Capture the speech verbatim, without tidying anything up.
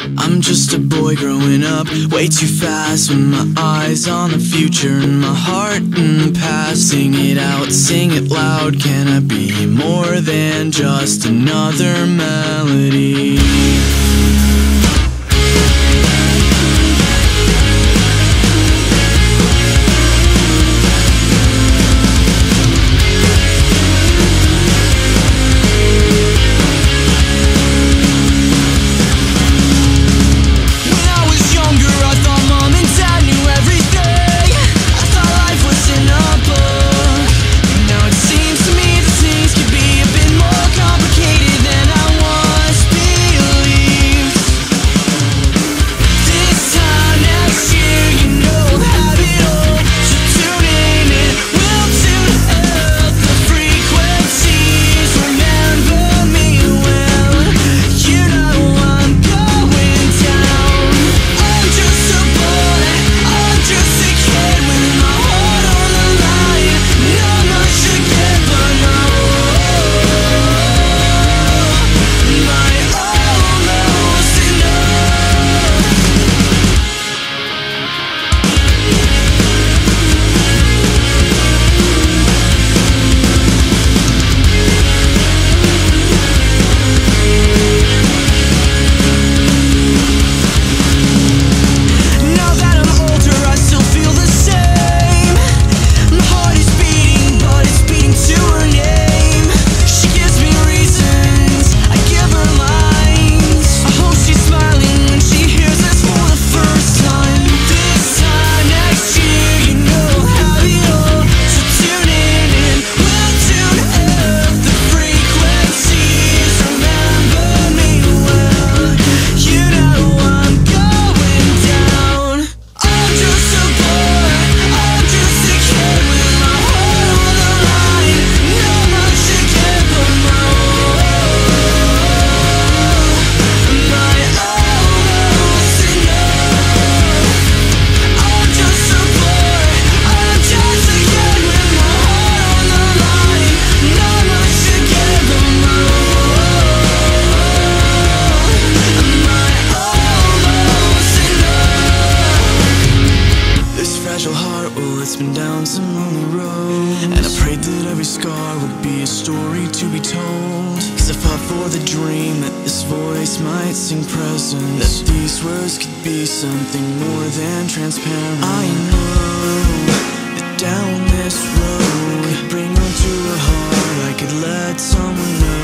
I'm just a boy growing up way too fast, with my eyes on the future and my heart in the past. Sing it out, sing it loud. Can I be more than just another melody? It's been down some lonely roads, and I prayed that every scar would be a story to be told. Cause I fought for the dream that this voice might sing presence, that these words could be something more than transparent. I know that down this road could bring her to her heart, I could let someone know